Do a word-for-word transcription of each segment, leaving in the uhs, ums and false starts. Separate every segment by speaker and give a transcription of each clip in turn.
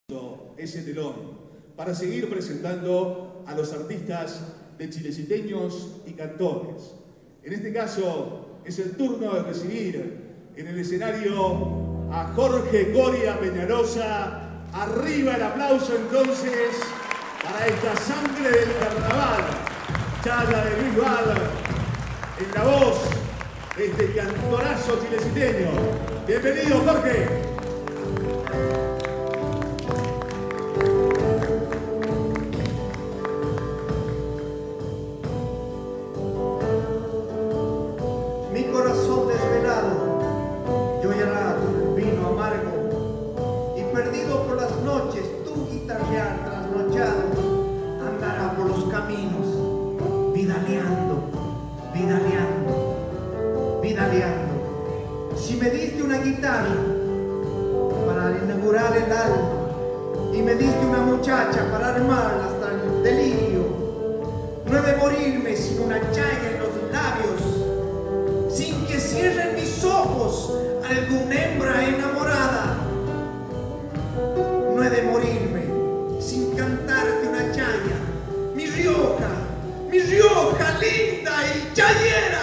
Speaker 1: ese telón para seguir presentando a los artistas de Chileciteños y cantores. En este caso es el turno de recibir en el escenario a Jorge Coria Peñalosa. Arriba el aplauso entonces para esta sangre del carnaval, Chaya de Luis Val, en la voz de este cantorazo chileciteño. Bienvenido, Jorge.
Speaker 2: Si me diste una guitarra para inaugurar el alma y me diste una muchacha para armarla hasta el delirio, no he de morirme sin una llaga en los labios, sin que cierren mis ojos alguna hembra enamorada. No he de morirme sin cantarte una chaya, mi Rioja, mi Rioja linda y chayera.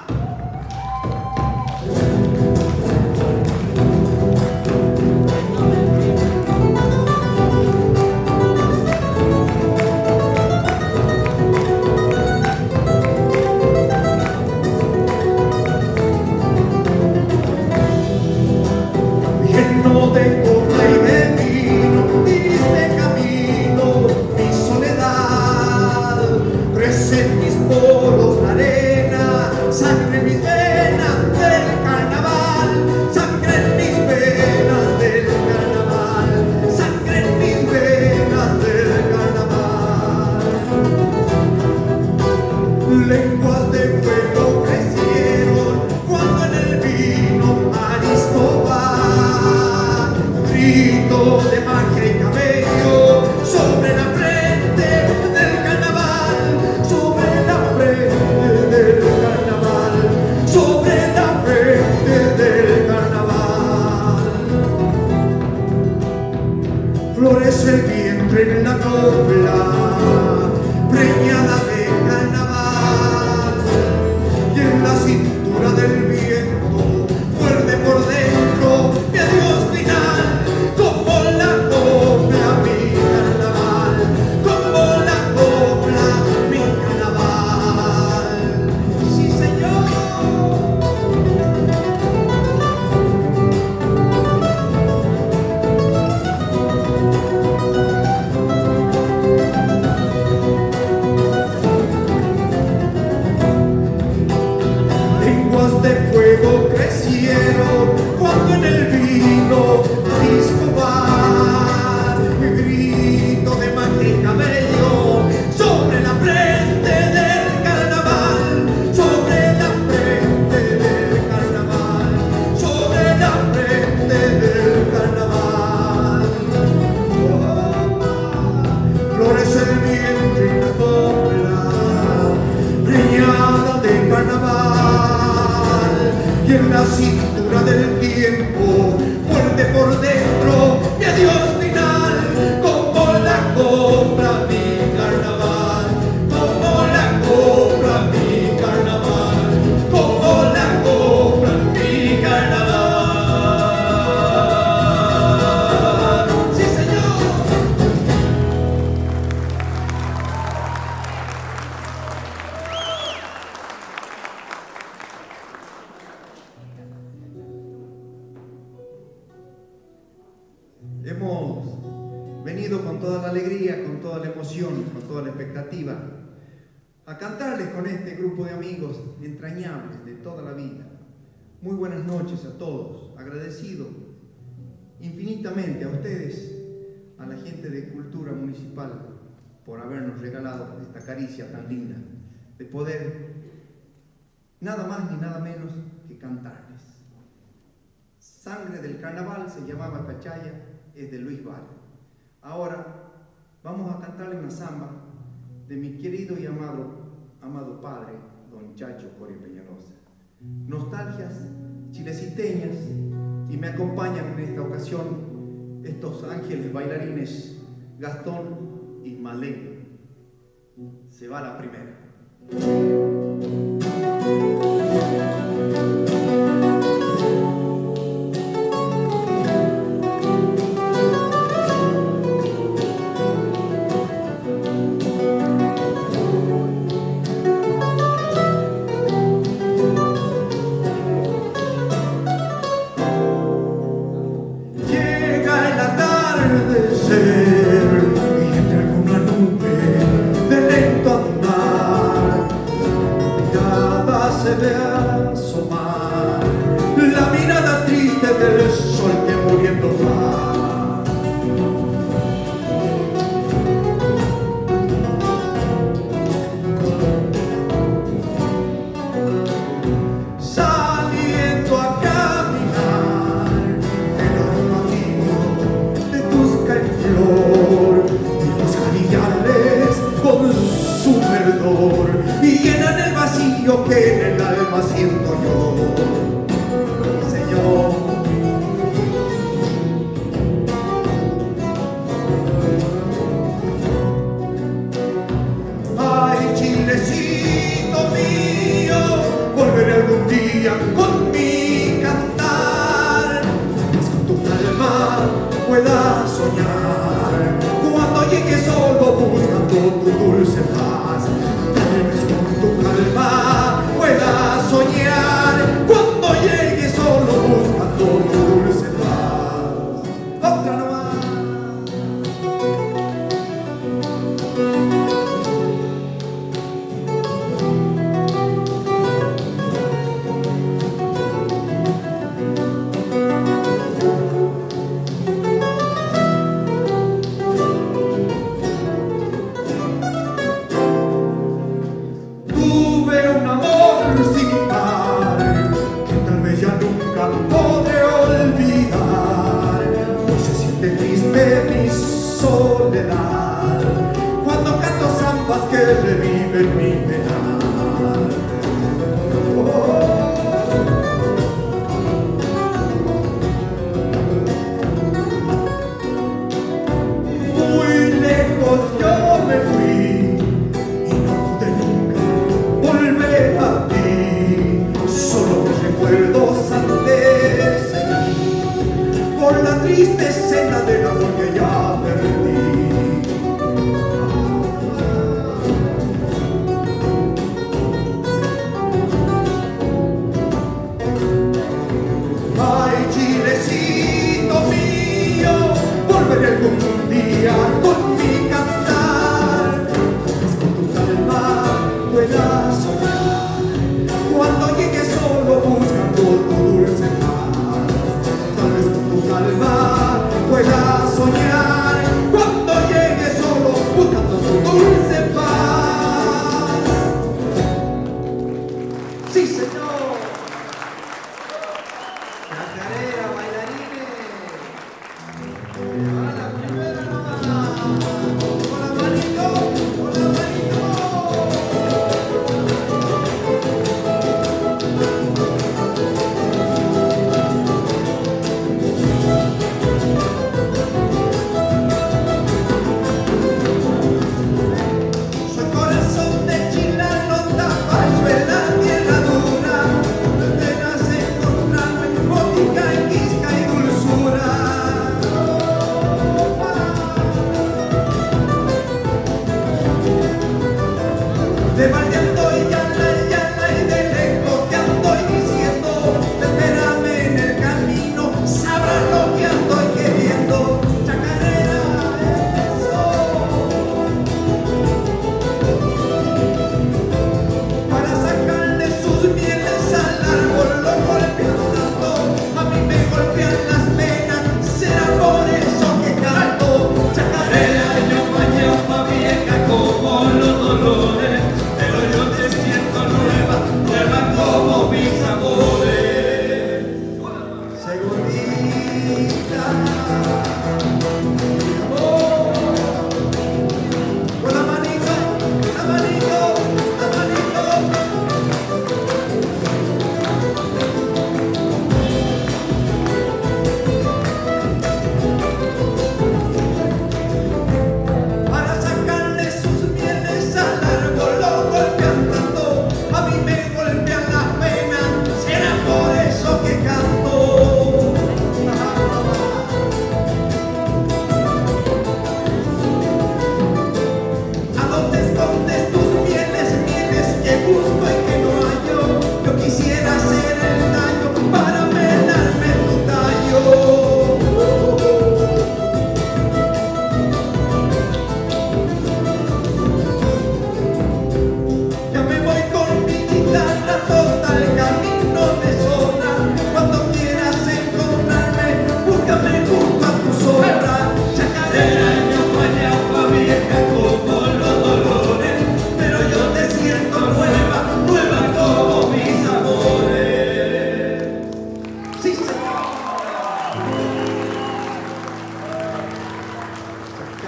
Speaker 2: Lenguas de fuego crecieron cuando en el vino Aristóbal, grito de magia y cabello sobre la frente del carnaval, sobre la frente del carnaval, sobre la frente del carnaval. Florece el vientre en la copla, preñada de la cintura del viento, muerde por dentro mi adiós final, como la copla mi carnaval, como la copla mi carnaval. Sí, señor. De fuego crecieron cuando en el vino Aristóbal, grito de magia y cabello sobre la frente del carnaval, sobre la frente del carnaval, sobre la frente del carnaval. Oh, florece el vientre en la copla, preñada de carnaval. Y en la cintura del tiempo muerde por dentro mi adiós final, como la copla mi carnaval, como la copla mi carnaval, como la copla mi carnaval. ¡Sí, señor! Hemos venido con toda la alegría, con toda la emoción, con toda la expectativa a cantarles con este grupo de amigos entrañables de toda la vida. Muy buenas noches a todos, agradecido infinitamente a ustedes, a la gente de Cultura Municipal, por habernos regalado esta caricia tan linda de poder nada más ni nada menos que cantarles. Sangre del Carnaval se llamaba esta chaya, es de Luis Val. Ahora vamos a cantarle una samba de mi querido y amado, amado padre, don Chacho Coria Peñalosa. Nostalgias chileciteñas, y me acompañan en esta ocasión estos ángeles bailarines, Gastón y Malén. Se va la primera.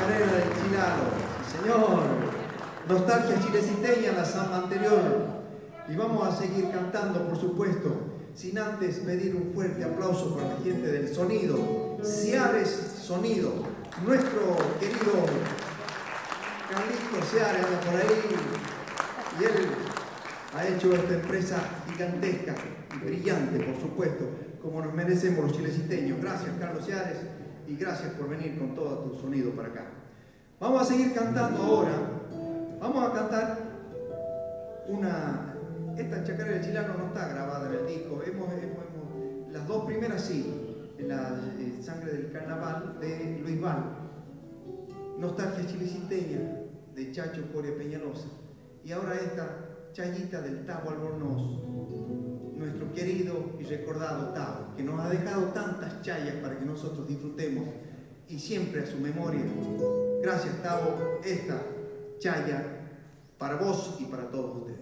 Speaker 2: chacarera del Chilalo, sí señor. Nostalgia chileciteña, la samba anterior. Y vamos a seguir cantando, por supuesto, sin antes pedir un fuerte aplauso para la gente del sonido, Ciares Sonido, nuestro querido Carlitos Ciares anda por ahí, y él ha hecho esta empresa gigantesca y brillante, por supuesto, como nos merecemos los chileciteños. Gracias, Carlos Ciares, y gracias por venir con todo tu sonido para acá. Vamos a seguir cantando ahora. Vamos a cantar una... Esta chacarera del Chilano no está grabada en el disco. Hemos, hemos, hemos, las dos primeras sí, en la eh, Sangre del Carnaval de Luis Val. Nostalgia chileciteña de Chacho Coria Peñalosa. Y ahora esta Chayita del Tavo Albornoz, nuestro querido y recordado Tavo, que nos ha dejado tantas chayas para que nosotros disfrutemos, y siempre a su memoria. Gracias, Tavo, esta chaya para vos y para todos ustedes.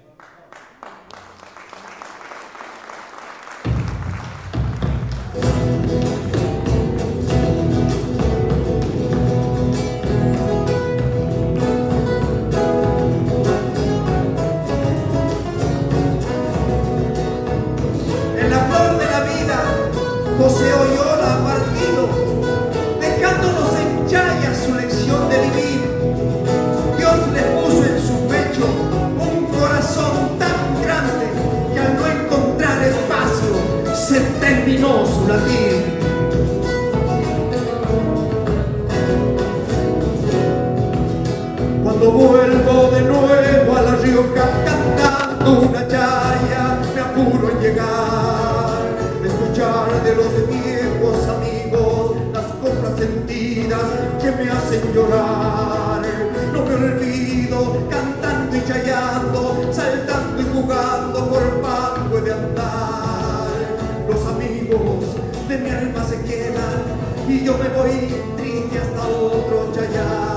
Speaker 2: José Oyola ha partido, dejándonos en chaya su lección de vivir. Dios le puso en su pecho un corazón tan grande que al no encontrar espacio se terminó su latir. Cuando vuelvo de nuevo a La Rioja cantando una chaya, me apuro en llegar, escuchar de los viejos amigos las coplas sentidas que me hacen llorar. No me olvido cantando y chayando, saltando y jugando por banco de andar. Los amigos de mi alma se quedan y yo me voy triste hasta otro chayar.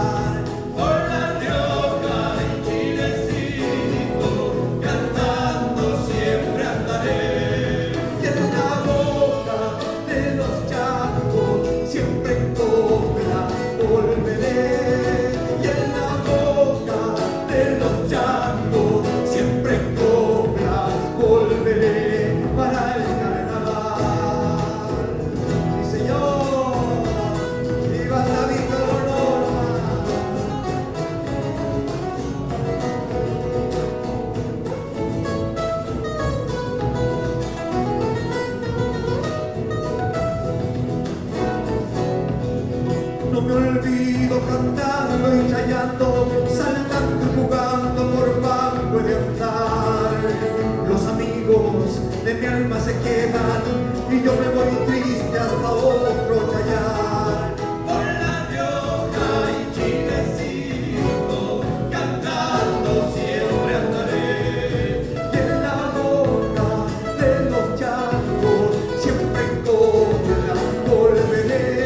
Speaker 2: No me olvido cantando y chayando, saltando y jugando por banco de andar. Los amigos de mi alma se quedan y yo me voy triste hasta otro chayar. Por La Rioja y Chilecito, cantando siempre andaré. Y en la boca de los changos siempre en copla volveré.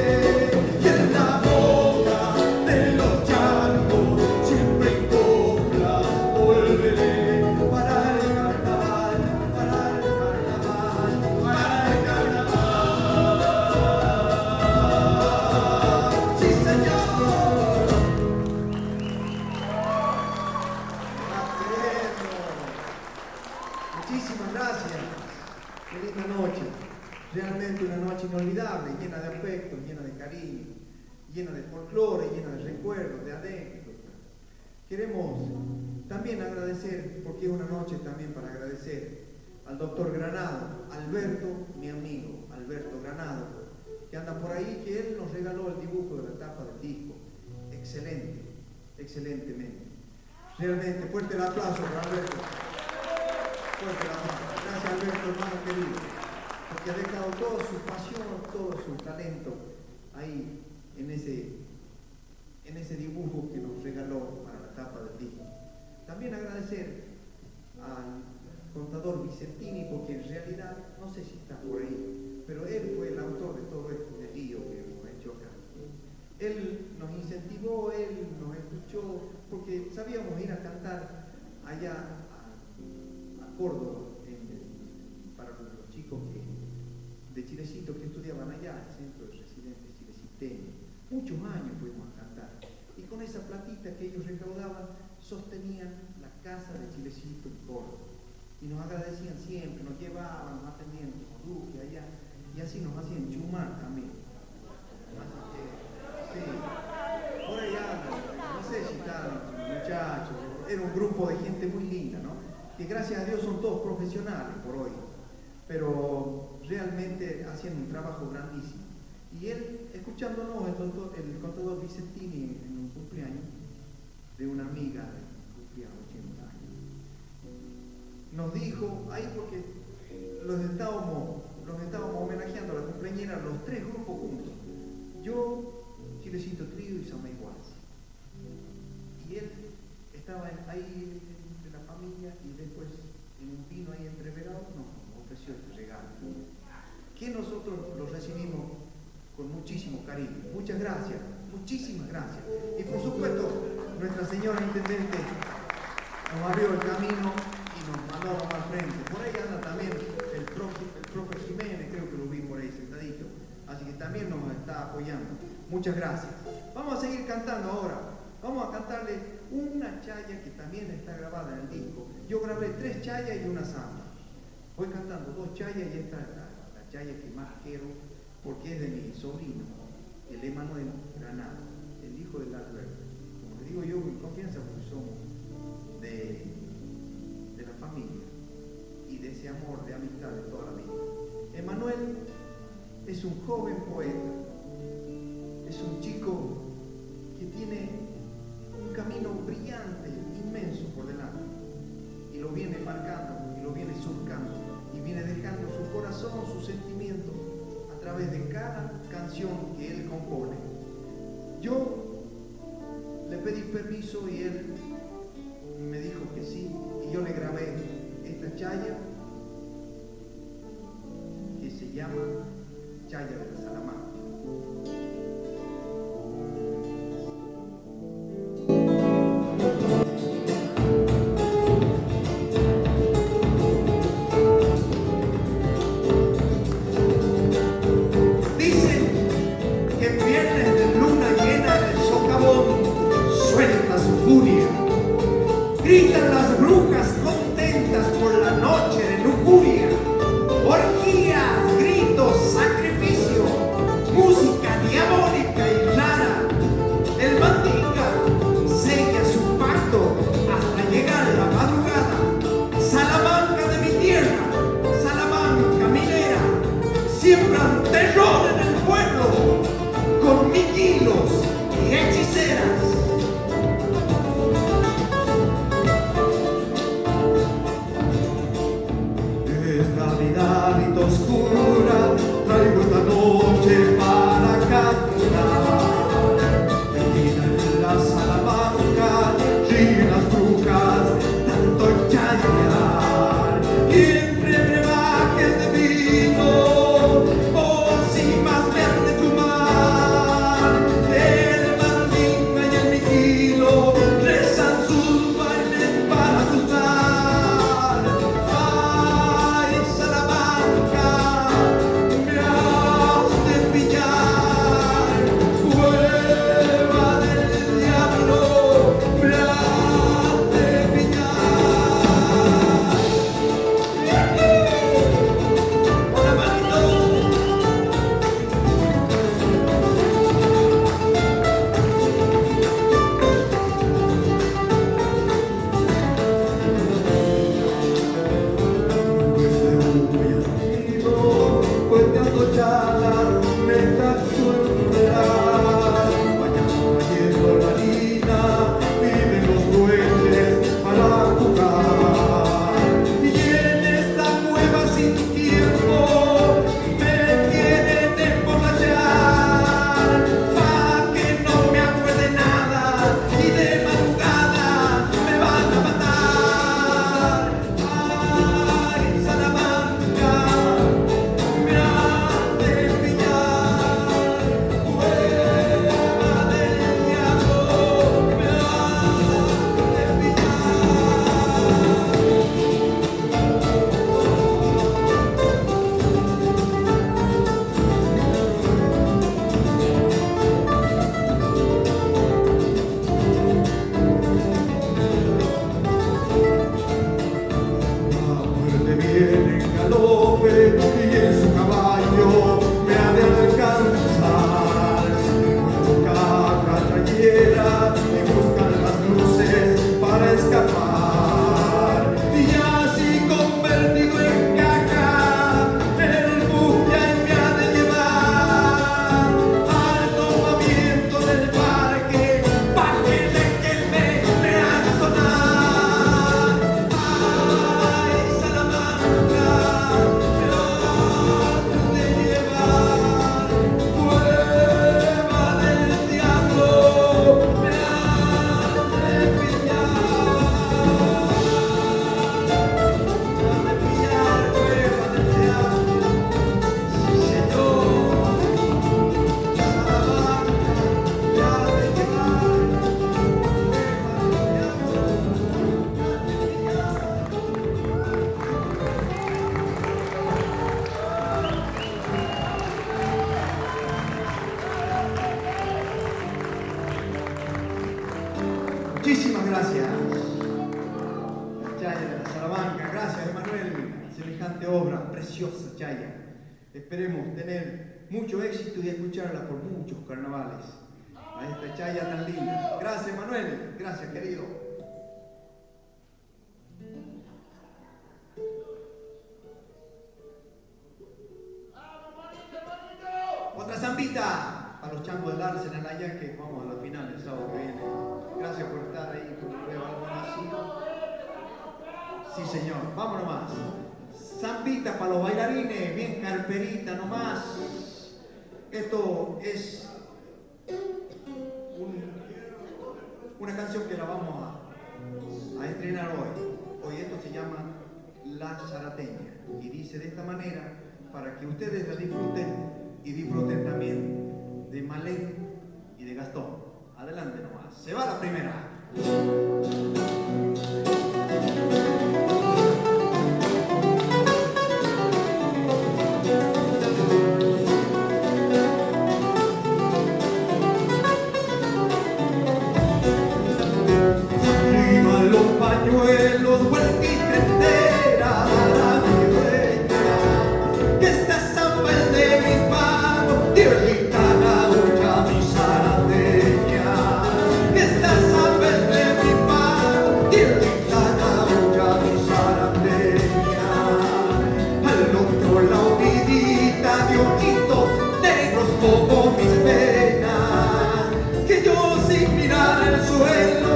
Speaker 2: Muchísimas gracias. Qué linda noche. Realmente una noche inolvidable, llena de afecto, llena de cariño, llena de folclore, llena de recuerdos, de anécdotas. Queremos también agradecer, porque es una noche también para agradecer al doctor Granado, Alberto, mi amigo, Alberto Granado, que anda por ahí, que él nos regaló el dibujo de la tapa del disco. Excelente, excelentemente. Realmente, fuerte el aplauso para Alberto. Fuerte el aplauso. Gracias, Alberto, hermano querido, porque ha dejado toda su pasión, todo su talento ahí en ese, en ese dibujo que nos regaló para la tapa del disco. También agradecer al contador Vicentini, porque en realidad, no sé si está por ahí, pero él fue el autor de todo este lío que hemos hecho acá. Él nos incentivó, él nos escuchó, porque sabíamos ir a cantar allá a, a Córdoba, en, para los chicos que, de Chilecito que estudiaban allá, el Centro de Residentes Chileciteños. Muchos años fuimos a cantar. platita que ellos recaudaban sostenían la casa de Chilecito en Córdoba. Y nos agradecían siempre, nos llevaban, nos atendían como Duque allá, y así nos hacían chumar también. Así que, sí, por allá, no sé si estaban muchachos, era un grupo de gente muy linda, ¿no? Que gracias a Dios son todos profesionales por hoy, pero realmente hacían un trabajo grandísimo. Y él, escuchándonos, el, doctor, el contador Vicentini, en un cumpleaños de una amiga, cumplía ochenta años, nos dijo, ahí porque los estábamos, los estábamos homenajeando a la cumpleañera, los tres grupos juntos, yo, Chilecito Trío y Samaí Guasi. Y él estaba ahí de la familia y después en un vino ahí entreverado nos ofreció este regalo, que nosotros lo recibimos con muchísimo cariño. Muchas gracias, muchísimas gracias. Y por supuesto, nuestra señora Intendente nos abrió el camino y nos mandó al frente. Por ahí anda también el profe, el profe Jiménez, creo que lo vi por ahí sentadito. Así que también nos está apoyando. Muchas gracias. Vamos a seguir cantando ahora. Vamos a cantarle una chaya que también está grabada en el disco. Yo grabé tres chayas y una samba. Voy cantando dos chayas y esta es la, la chaya que más quiero porque es de mi sobrino, el Emanuel Granado, el hijo del Alberto. Como le digo yo, en confianza porque somos de, de la familia y de ese amor, de amistad de toda la vida. Emanuel es un joven poeta, es un chico que tiene un camino brillante, inmenso por delante, y lo viene marcando, y lo viene surcando, y viene dejando su corazón, sus sentimientos, a través de cada canción que él compone. Yo le pedí permiso y él me dijo que sí, y yo le grabé esta chaya que se llama Chaya de la Salamanca.
Speaker 3: Gritan las brujas contentas por la noche de lujuria, orgías, gritos, sacrificio, música diabólica y rara. El mandinga sella su pacto hasta llegar la madrugada. Salamanca de mi tierra, Salamanca minera, siembran terror en el pueblo con miquilos y hechiceras. Navidad oscura, traigo esta noche para cantar. Perdida en la Salamanca, ríen las brujas, tanto chayar. Y entre brebajes de vino, pocimas verde tu mar, el mandinga y
Speaker 2: Muchísimas gracias. Chaya de la Salamanca, gracias Emanuel, semejante obra preciosa, Chaya. Esperemos tener mucho éxito y escucharla por muchos carnavales. A esta Chaya tan linda. Gracias Manuel, gracias querido. Otra zambita a los changos del Arsenal allá que vamos a la final el sábado que viene. Gracias por estar ahí, porque veo algo nacido. Sí señor, vámonos más. Zambita para los bailarines, bien carperita nomás. Esto es un, una canción que la vamos a, a estrenar hoy. Hoy esto se llama La Zarateña y dice de esta manera para que ustedes la disfruten y disfruten también de Malén y de Gastón. Adelante nomás, se va la primera.
Speaker 3: Arriba los pañuelos, vuelta y trentera, la mi reina, que esta zamba es de mis manos, tierrita gaucha, mi zarateña, que esta zamba es de mis manos, tierrita gaucha, mi zarateña. Al otro lado vidita de ojitos negros como mis penas, que yo sin mirar el suelo,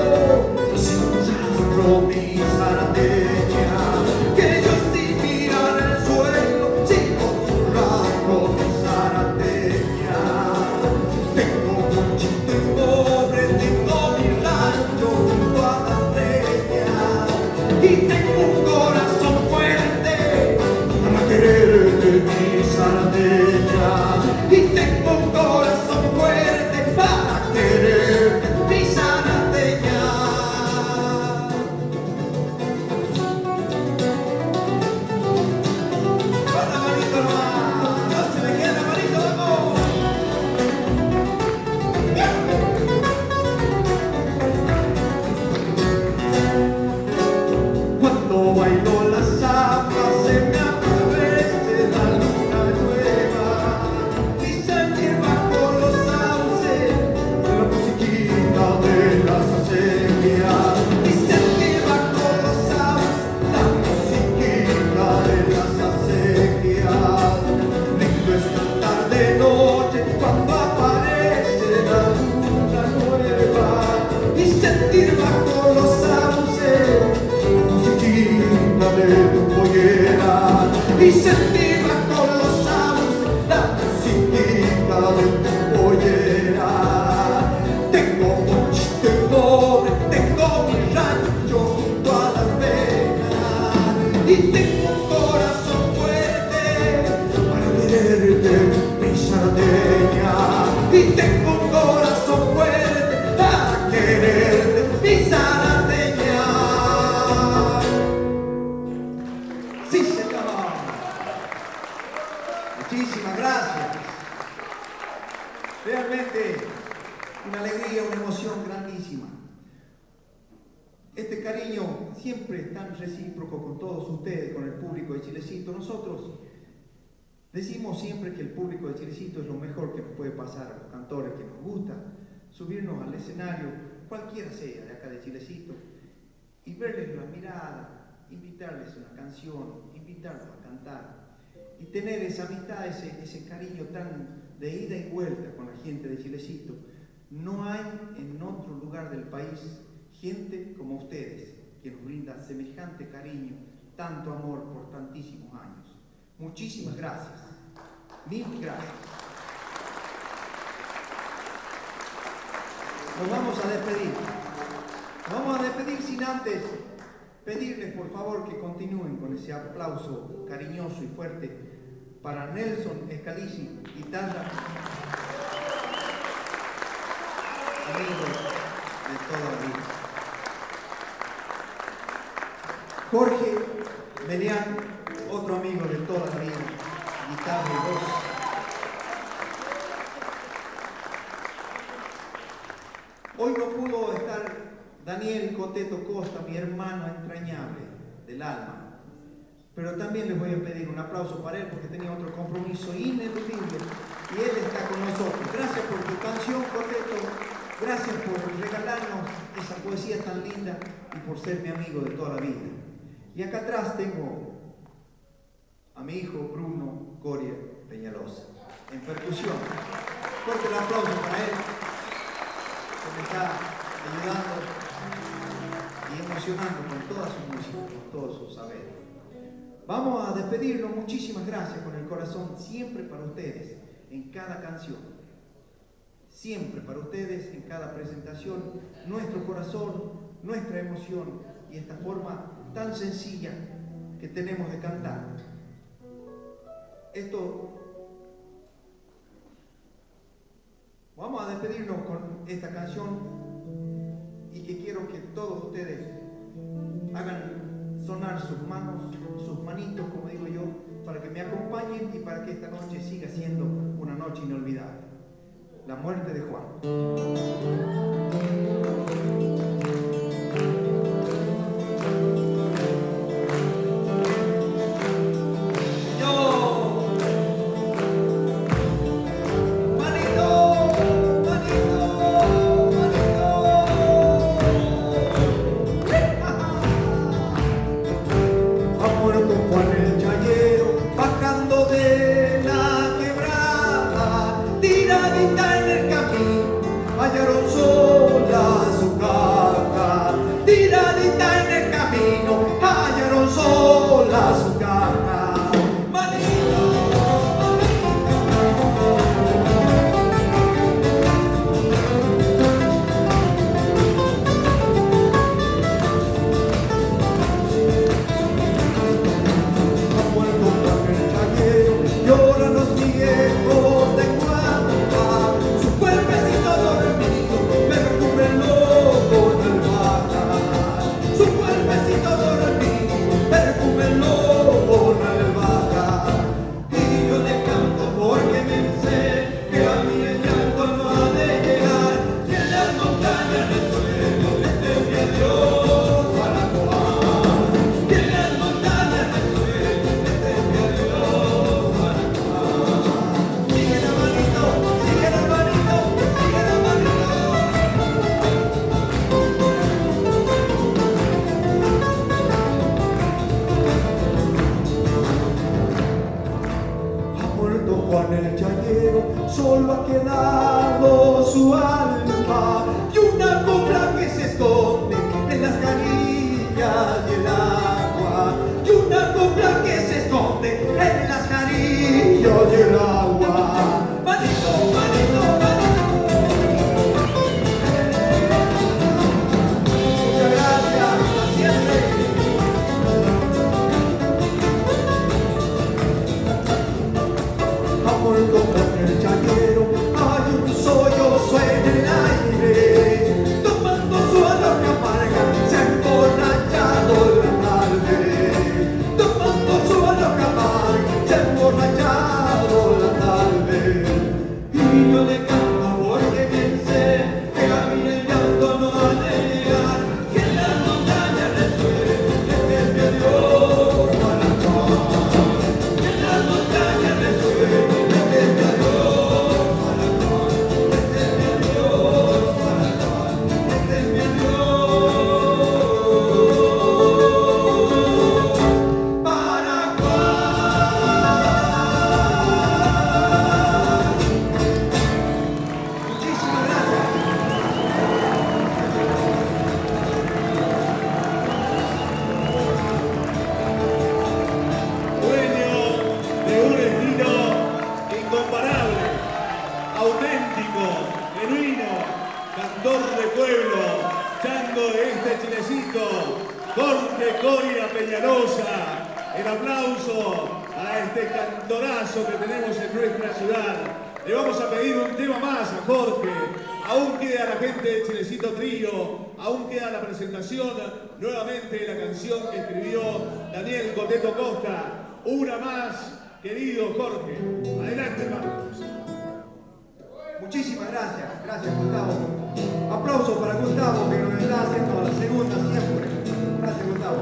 Speaker 3: mi zarateña, que yo sin mirar el suelo sigo tu rastro, mi zarateña. Tengo muchito y pobre, tengo mi rancho junto a las peñas y tengo un corazón fuerte para quererte, mi zarateña. Y tengo un corazón fuerte para quererte, mi zarateña. Cuando bailo la zamba se me aparece la luna nueva y sentir bajo los sauces la musiquita de las acequias, y sentir bajo los sauces la musiquita de las acequias. Lindo es cantar de noche cuando aparece la luna nueva y sentir bajo los sauces de tu pollera, y sentir bajo los sauces la musiquita de tu pollera. Tengo muchito y pobre, tengo mi rancho junto a las penas y tengo un corazón fuerte para quererte, mi zarateña. Y tengo un corazón fuerte para quererte, mi zarateña. Muchísimas gracias. Realmente una alegría, una emoción grandísima. Este cariño siempre es tan recíproco con todos ustedes, con el público de Chilecito. Nosotros decimos siempre que el público de Chilecito es lo mejor que nos puede pasar a los cantores que nos gusta subirnos al escenario, cualquiera sea de acá de Chilecito, y verles la mirada, invitarles una canción, invitarlos a cantar. Y tener esa amistad, ese, ese cariño tan de ida y vuelta con la gente de Chilecito. No hay en otro lugar del país gente como ustedes que nos brinda semejante cariño, tanto amor por tantísimos años. Muchísimas gracias. Mil gracias. Nos vamos a despedir. Nos vamos a despedir sin antes pedirles por favor que continúen con ese aplauso cariñoso y fuerte para Nelson Scalisi, guitarra, amigo de toda la vida. Jorge Melián, otro amigo de toda la vida, guitarra y voz. Hoy no pudo estar Daniel Coteto Costa, mi hermano entrañable del alma. Pero también les voy a pedir un aplauso para él porque tenía otro compromiso ineludible y él está con nosotros. Gracias por tu canción, Coteto. Gracias por regalarnos esa poesía tan linda y por ser mi amigo de toda la vida. Y acá atrás tengo a mi hijo Bruno Coria Peñalosa en percusión. Fuerte el aplauso para él, que me está ayudando y emocionando con toda su música, con todo su saber. Vamos a despedirnos. Muchísimas gracias con el corazón, siempre para ustedes, en cada canción. Siempre para ustedes, en cada presentación, nuestro corazón, nuestra emoción y esta forma tan sencilla que tenemos de cantar. Esto, vamos a despedirnos con esta canción y que quiero que todos ustedes hagan sonar sus manos, sus manitos, como digo yo, para que me acompañen y para que esta noche siga siendo una noche inolvidable. La muerte de Juan.
Speaker 2: Solo ha quedado su alma y una cobra que se esconde en las carillas y el agua, y una cobra que se esconde en las carillas y el agua. Manito, manito, manito. Muchas gracias, siempre. Ha muerto con el chañero, hay un sollozo en el aire, tomando su alarma amarga, se ha emborrachado la tarde, tomando su alarma amarga, se ha emborrachado la tarde. Y yo le canto porque bien sé que a mí el llanto no ha de llegar, que en las montañas resuelve que me dio para acá, que en las montañas resuelve.
Speaker 1: Jorge Coria Peñalosa, el aplauso a este cantorazo que tenemos en nuestra ciudad. Le vamos a pedir un tema más a Jorge. Aún queda la gente de Chilecito Trío, aún queda la presentación nuevamente de la canción que escribió Daniel Coteto Costa. Una más, querido Jorge. Adelante, hermano.
Speaker 3: Muchísimas gracias, gracias Gustavo. Aplausos para Gustavo que nos está haciendo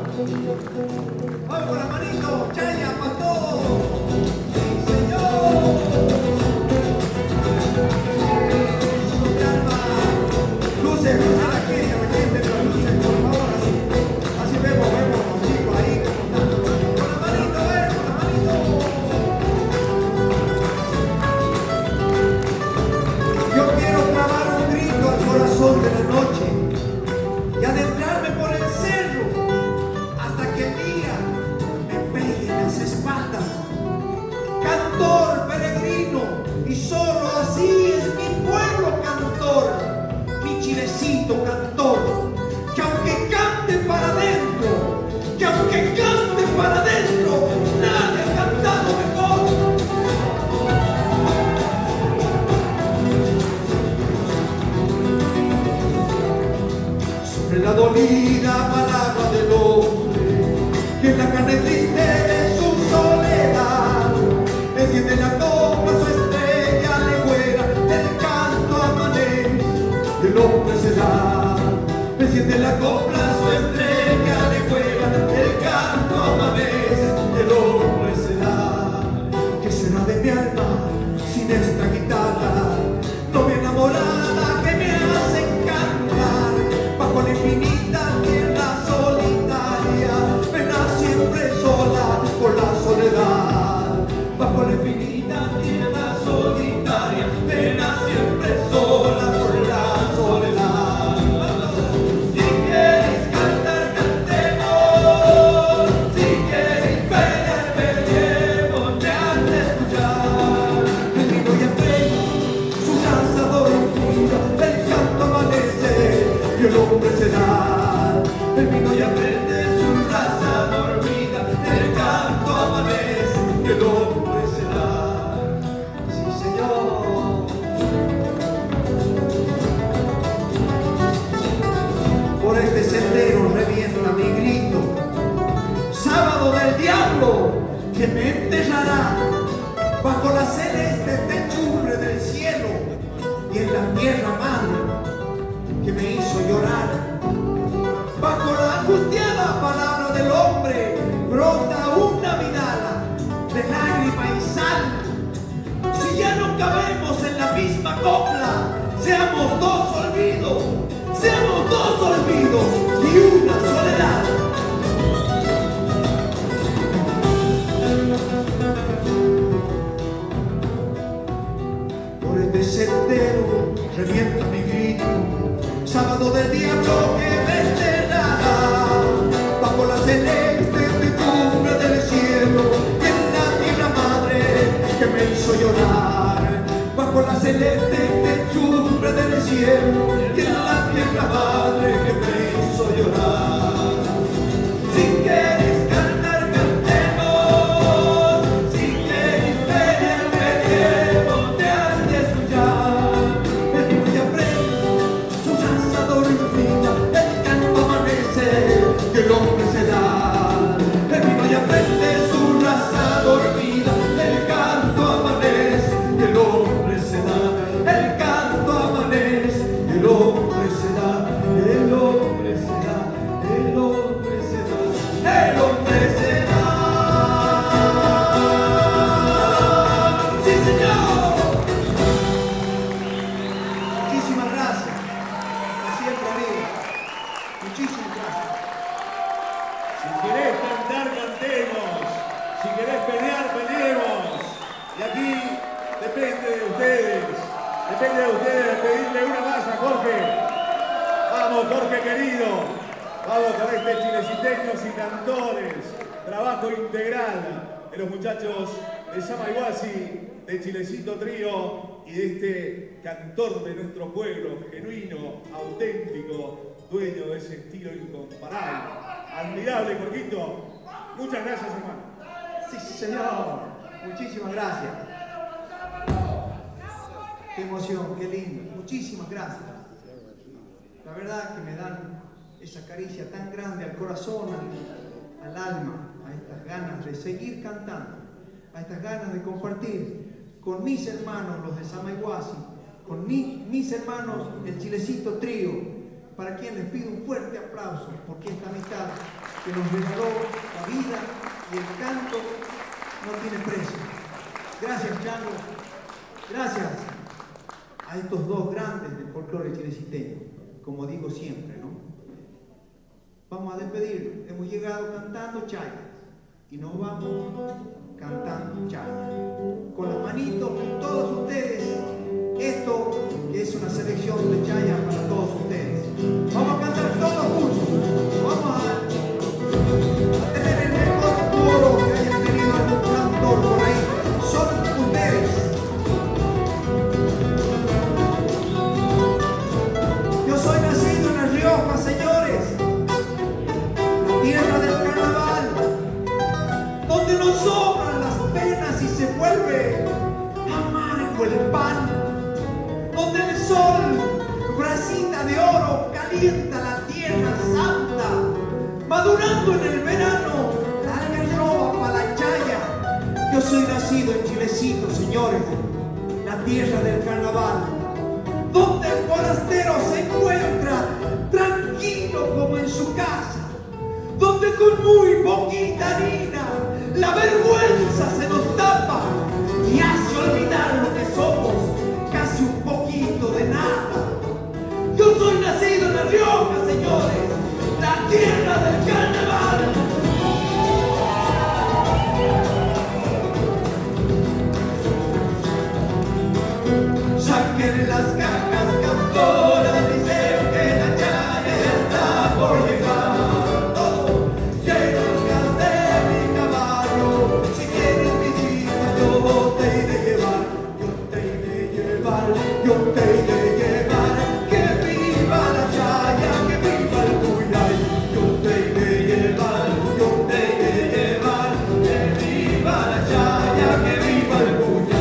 Speaker 3: Vamos con la manito, chaya, para todos. Sí, señor. Luces, luces aquí, que me quiten las luces, por favor, así. Así vemos, vemos a los chicos ahí. Con la manito, eh, con la manito. Yo quiero clavar un grito al corazón de la noche y adentrarme por el cerro hasta que el día me pegue en las espaldas. Cantor peregrino, y solo así es mi pueblo cantor, mi chilecito cantor, que aunque cante para adentro, que aunque cante para adentro, nadie ha cantado mejor. Sobre la dolida palabra del hombre, que en la carne triste de su soledad, enciende la copla su estrella legüera, el canto amanece, y el hombre se da. Enciende la copla su estrella legüera, el canto amanece, y el hombre se da. ¿Qué será de mi alma sin esta guitarra? No mi enamorada que me hace cantar bajo la infinita tierra solitaria, pena siempre sola por la soledad. Bajo la infinita tierra solitaria, pena siempre sola por la soledad. Si quieres cantar, cantemos. Si quieres pelear, peleemos. Te han de escuchar el vino y el tren, su danza dormida, el canto amanece y el hombre se da. El vino ya prende su raza dormida, el canto amanece y el hombre se da. Sí, señor. Por este sendero revienta mi grito, sábado del diablo que me enterrará bajo la celeste techumbre del cielo y en la tierra madre que me hizo llorar. Bajo la angustiada palabra del hombre brota una vidala de lágrima y sal. Si ya no cabemos en la misma copla, seamos dos olvidos, seamos dos olvidos y una soledad. Por este sendero revienta mi grito, sábado del diablo que me enterrará bajo la celeste techumbre del cielo y en la tierra madre que me hizo llorar. Bajo la celeste techumbre del cielo y en la tierra madre que me hizo llorar. Si quieres cantar, cantemos. Si quieres pelear, peleemos. Te han de escuchar el vino y aprende su danza dormida, el canto amanece y el hombre se da. El vino y aprende su raza dormida, el canto amanece y el hombre se da. El canto amanece y el hombre se da. El hombre se da. El hombre se da. El hombre se da. ¡Sí, señor! Muchísimas gracias. Así siempre, amigo. Muchísimas gracias.
Speaker 1: Si querés cantar, cantemos. Si querés pelear, peleemos. Y aquí depende de ustedes. Depende de ustedes pedirle una más a Jorge. Vamos, Jorge querido. Vamos con este chileciteños y cantores. Trabajo integral de los muchachos de Samaiguasi, de Chilecito Trío y de este cantor de nuestro pueblo, genuino, auténtico, dueño de ese estilo incomparable. Admirable, Jorgito. Muchas gracias, hermano.
Speaker 3: Sí, señor. Muchísimas gracias. Qué emoción, qué lindo. Muchísimas gracias. La verdad que me dan esa caricia tan grande al corazón, al, al alma, a estas ganas de seguir cantando, a estas ganas de compartir con mis hermanos, los de Samaiguasi, con mi, mis hermanos, el Chilecito Trío, para quien les pido un fuerte aplauso, porque esta amistad que nos regaló la vida y el canto no tiene precio. Gracias, Chango. Gracias a estos dos grandes del folclore chileciteño, como digo siempre, ¿no? Vamos a despedirnos. Hemos llegado cantando chayas y nos vamos cantando chayas. Con las manitos, con todos ustedes. Esto que es una selección de chayas para todos ustedes. Vamos a cantar todos juntos. Vamos a, a tener el mejor coro que haya tenido algún cantor por ahí. Son ustedes. Yo soy nacido en La Rioja, señores, la tierra del carnaval, donde nos sobran las penas y se vuelve amargo el pan, donde el sol, bracita de oro, calienta la tierra santa, madurando en el verano la algarroba para la chaya. Yo soy nacido en Chilecito, señores, la tierra del carnaval, donde el forastero se encuentra tranquilo como en su casa, donde con muy poquita harina la vergüenza se nos tapa y hace olvidar lo que somos, casi un poquito de nada. Yo soy nacido en La Rioja, señores, la tierra del carnaval. Saquen las cajas cantoras, dicen que la chaya ya está por llegar. Todo lleno de mi caballo, si quieres mi chica yo te iré a llevar, yo te iré a llevar, yo te iré a llevar. Que viva la chaya, que viva el cuyay, yo te iré a llevar, yo te iré a llevar. Que viva la chaya, que viva el cuyay.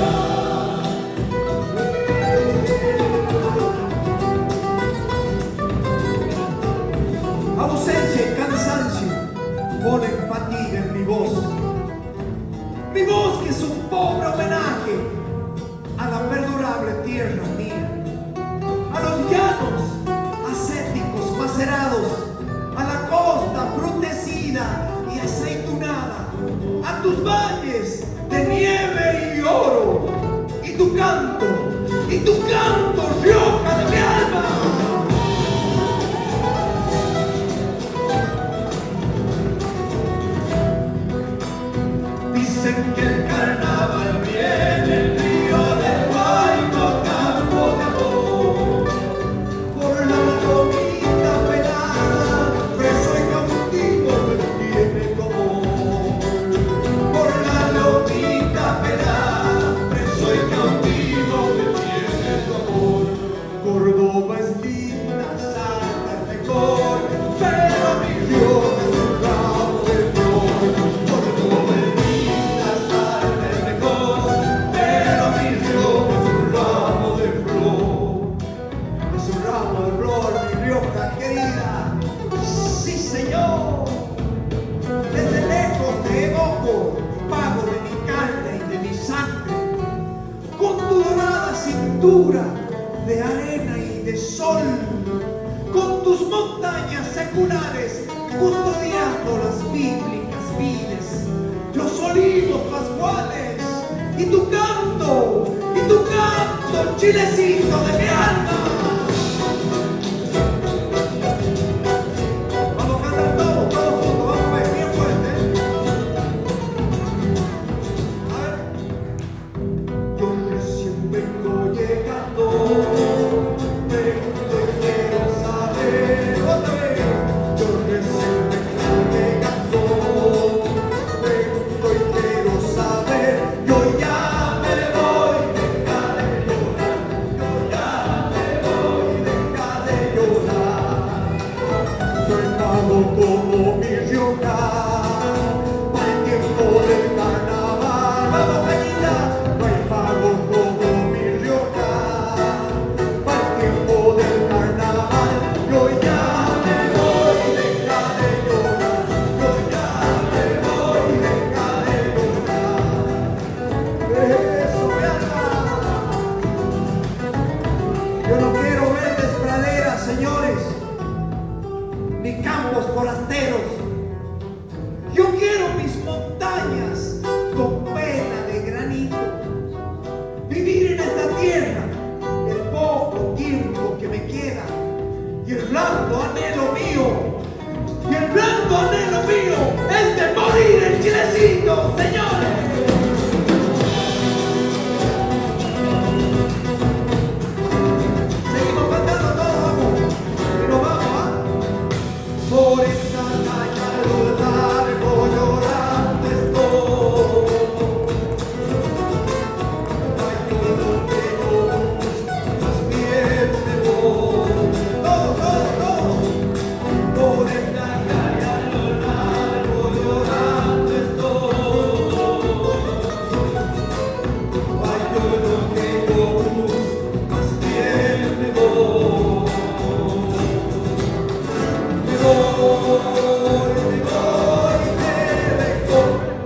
Speaker 3: Ausencia y cansancio ponen fatiga en mi voz. Mi voz que es un pobre homenaje a la perdurable tierra mía, a los llanos ascéticos macerados, a la costa frutecida y aceitunada, a tus valles de nieve y oro, y tu canto, y tu canto, Rioja de mi alma. Dicen que el carnaval viene el río del Guayco, campo de amor, por la lomita pelada, preso y cautivo me tiene como, por la lomita pelada, preso y cautivo me tiene como. Córdoba es linda, Salta es mejor, pero mi Rioja es un ramo de flor. Córdoba es linda, Salta es mejor, pero mi Rioja es un ramo de flor. Es un ramo de flor, mi Rioja querida. Sí, señor. Desde lejos te evoco, pago de mi carne y de mi sangre, con tu dorada cintura de arena y de sol, con tus montañas seculares custodiando las bíblicas vides, los olivos pascuales y tu canto, y tu canto, Chilecito de mi alma. Vamos a cantar todos, todos juntos, vamos a ver, bien fuerte. A ver. Yo recién vengo llegando, vengo y quiero saber otra vez. Yo recién vengo llegando, vengo y quiero saber. Yo ya me voy, deja de llorar. Yo ya me voy, deja de llorar. Soy pago como mi Rioja, para el tiempo del carnaval. Vamos, Peñita. No hay pago como mi Rioja, para el tiempo del carnaval. Yo ya me voy, deja de llorar. Yo ya me voy, deja de llorar. Eso, mi alma. Yo no quiero verdes praderas, señores. mis campos forasteros. Yo quiero mis montañas con pena de granito. Vivir en esta tierra el poco tiempo que me queda. Y el blando anhelo mío, y el blando anhelo mío es de morir en Chilecito, señores. Seguimos cantando todos, vamos, y nos vamos, ¿ah? Por esta calle a lo largo llorando estoy. Ay, todo que yo busco, más bien me voy. Todo, todo, todo. Por esta calle a lo largo llorando estoy. Ay, todo que yo busco, más bien me voy. Me voy, me voy, me dejo.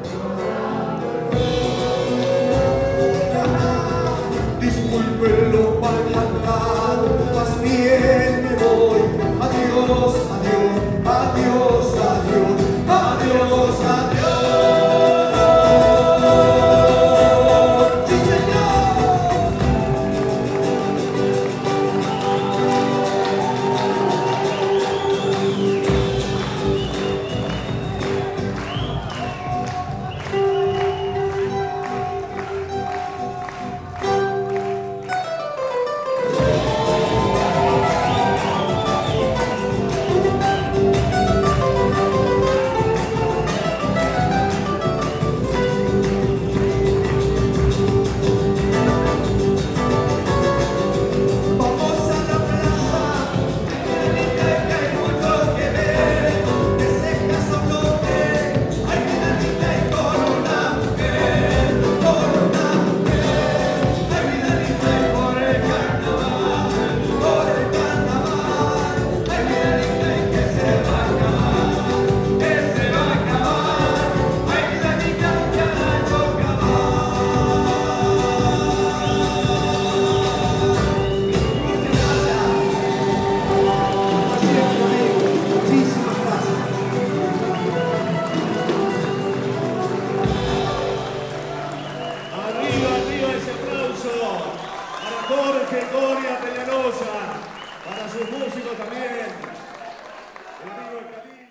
Speaker 3: Disculpe lo mal cantado, más bien me voy. Adiós, adiós, adiós, adiós, adiós, adiós. ¡Sí, señor! Vamos a la plaza, que hay mucho que ver. Que se casa un hombre, hay vida linda y con una mujer, con una mujer. Hay vida linda y por el carnaval, por el carnaval. Hay vida linda y que se va a acabar, que se va a acabar. Hay vida linda que al año acabar. Muchísimas gracias.
Speaker 1: Arriba, arriba ese aplauso para Jorge Coria Peñalosa, para sus músicos también. El amigo de Cali.